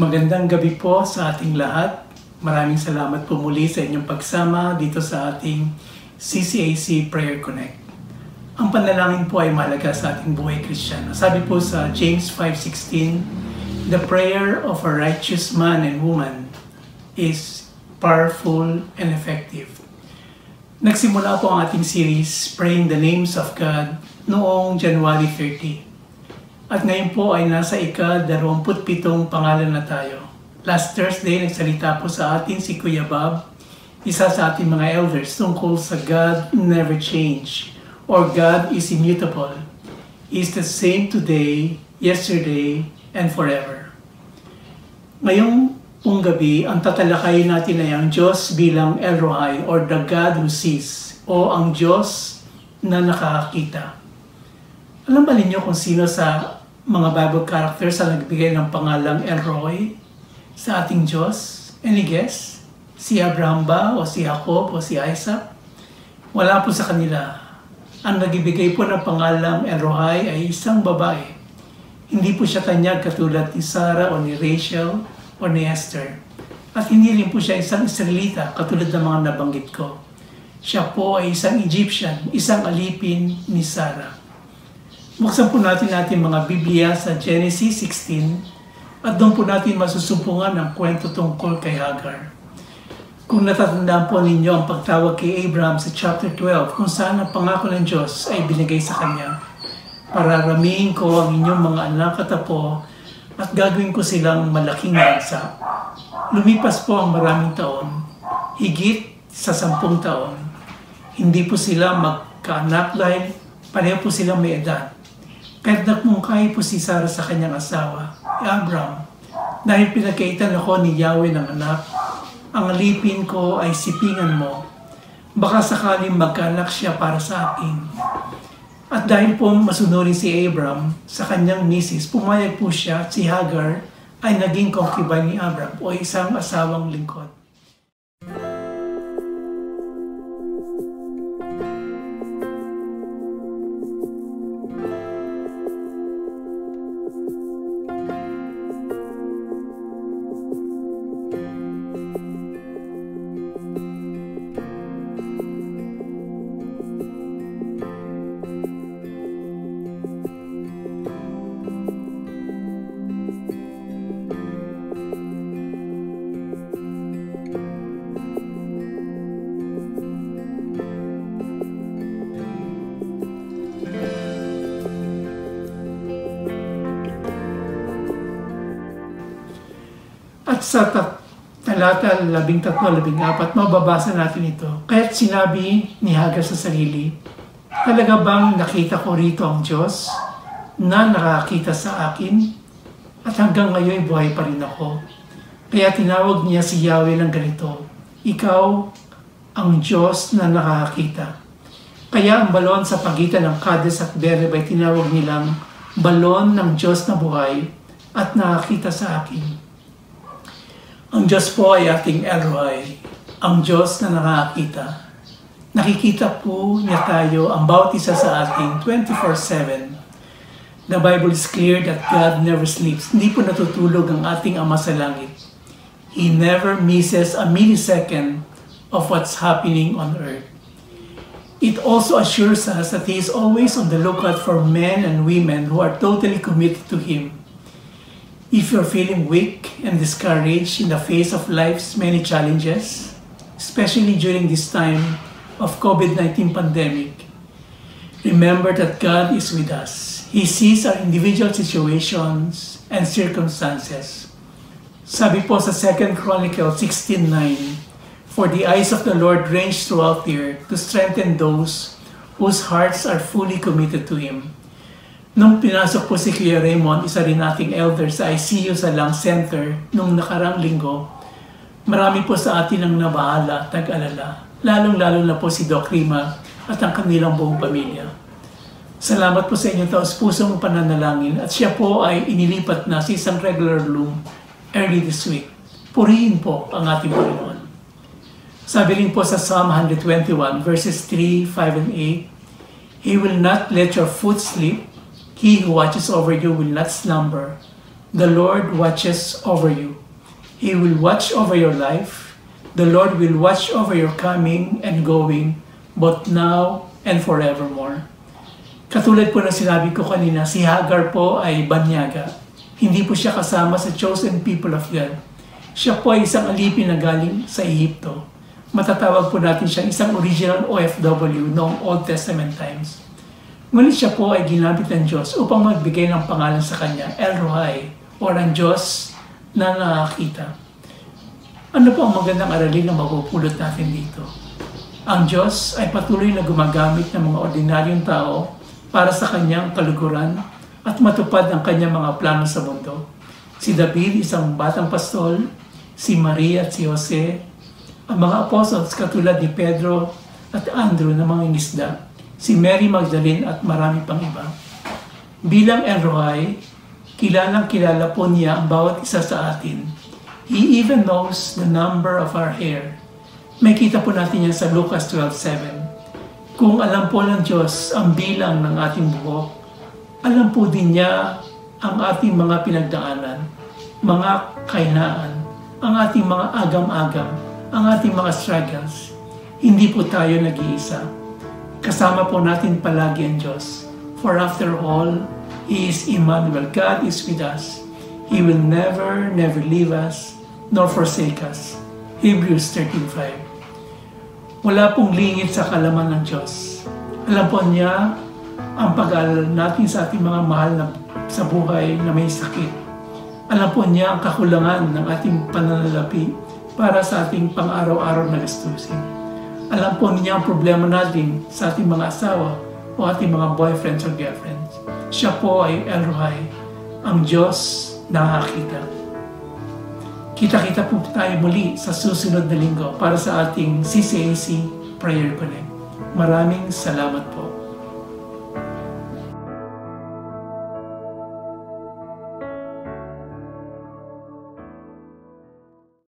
Magandang gabi po sa ating lahat. Maraming salamat po muli sa inyong pagsama dito sa ating CCAC Prayer Connect. Ang panalangin po ay mahalaga sa ating buhay Kristiyano. Sabi po sa James 5:16, "The prayer of a righteous man and woman is powerful and effective." Nagsimula po ang ating series, Praying the Names of God, noong January 30. At ngayon po ay nasa ika-27 pangalan na tayo. Last Thursday, nagsalita po sa atin si Kuya Bob, isa sa ating mga elders, tungkol sa God never change, or God is immutable. He is the same today, yesterday, and forever. Ngayong gabi, ang tatalakayin natin ay ang Diyos bilang El Roi, or the God who sees, o ang Diyos na nakakakita. Alam ba ninyo kung sino sa mga Bible characters ang nagbigay ng pangalang El Roi sa ating Diyos? Any guess? Si Abraham ba? O si Jacob? O si Isaac? Wala po sa kanila. Ang nagbigay po ng pangalang El Roi ay isang babae. Hindi po siya tanyag katulad ni Sarah o ni Rachel o ni Esther. At hindi rin po siya isang Israelita katulad ng mga nabanggit ko. Siya po ay isang Egyptian, isang alipin ni Sarah. Buksan po natin mga Biblia sa Genesis 16 at doon po natin masusumpungan ang kwento tungkol kay Hagar. Kung natatandaan po ninyo ang pagtawag kay Abraham sa chapter 12 kung saan ang pangako ng Diyos ay binigay sa kanya. Pararamihin ko ang inyong mga anak at apo at gagawin ko silang malaking bansa. Lumipas po ang maraming taon, higit sa 10 taon. Hindi po sila magkaanak dahil pareho po silang may edad. Kahit nagmungkahi po si Sarah sa kanyang asawa, Abraham, dahil pinagkaitan ako ni Yahweh ng anak, ang alipin ko ay sipingan mo. Baka sakaling magkaanak siya para sa akin. At dahil po masunurin si Abraham sa kanyang misis, pumayag po siya at si Hagar ay naging concubine ni Abraham o isang asawang lingkod. At sa talata 13-14, mababasa natin ito. Kaya't sinabi ni Hagar sa sarili, "Talaga bang nakita ko rito ang Diyos na nakakita sa akin? At hanggang ngayon buhay pa rin ako." Kaya tinawag niya si Yahweh ng ganito, "Ikaw ang Diyos na nakakita." Kaya ang balon sa pagitan ng Kades at Bereb ay tinawag nilang balon ng Diyos na buhay at nakakita sa akin. Ang Diyos po ay ating El Roi, ang Diyos na nakakita. Nakikita po niya tayo, ang bawat isa sa ating 24/7. The Bible is clear that God never sleeps. Hindi po natutulog ang ating Ama sa langit. He never misses a millisecond of what's happening on earth. It also assures us that He is always on the lookout for men and women who are totally committed to Him. If you're feeling weak and discouraged in the face of life's many challenges, especially during this time of COVID-19 pandemic, remember that God is with us. He sees our individual situations and circumstances. Sabi po sa 2 Chronicles 16:9, "For the eyes of the Lord range throughout the earth to strengthen those whose hearts are fully committed to Him." Nung pinasok po si Kuya Raymond, isa rin nating elder sa ICU sa Lung Center nung nakarang linggo, marami po sa atin ang nabahala at nag-alala, lalong-lalo na po si Doc Rima at ang kanilang buong pamilya. Salamat po sa inyong taos-pusong pananalangin at siya po ay inilipat na sa isang regular room early this week. Purihin po ang ating Panginoon. Sabi rin po sa Psalm 121 verses 3, 5, and 8, "He will not let your foot slip. He who watches over you will not slumber. The Lord watches over you. He will watch over your life. The Lord will watch over your coming and going, both now and forevermore. Katulad po na sinabi ko kanina, si Hagar po ay banyaga. Hindi po siya kasama sa chosen people of God. Siya po ay isang alipin na galing sa Ehipto. Matatawag po natin siyang isang original OFW noong Old Testament times. Ngunit siya po ay ginamit ng Diyos upang magbigay ng pangalan sa kanya, El Roi, o ang Diyos na nakakita. Ano po ang magandang aralin na mapupulot natin dito? Ang Diyos ay patuloy na gumagamit ng mga ordinaryong tao para sa kanyang kaluguran at matupad ang kanyang mga plano sa mundo. Si David, isang batang pastol, si Maria at si Jose, ang mga apostles katulad ni Pedro at Andrew na mga ingisda, si Mary Magdalene at marami pang iba. Bilang El Roi, kilalang kilala po niya ang bawat isa sa atin. He even knows the number of our hair. May kita po natin yan sa Lucas 12:7. Kung alam po ng Diyos ang bilang ng ating buhok, alam po din niya ang ating mga pinagdaanan, mga kahinaan, ang ating mga agam-agam, ang ating mga struggles. Hindi po tayo nag-iisa. Kasama po natin palagi ang Diyos. For after all, He is Emmanuel. God is with us. He will never leave us nor forsake us. Hebrews 13:5. Wala pong lingid sa kalaman ng Diyos. Alam po niya ang pag-aalala natin sa ating mga mahal na sa buhay na may sakit. Alam po niya ang kakulangan ng ating pananalapi para sa ating pang-araw-araw na gastusin. Alam po niya ang problema natin sa ating mga asawa o ating mga boyfriends or girlfriends. Siya po ay El Roi, ang Diyos na nakakita. Kita-kita po tayo muli sa susunod na linggo para sa ating CCAC Prayer Connect. Maraming salamat po.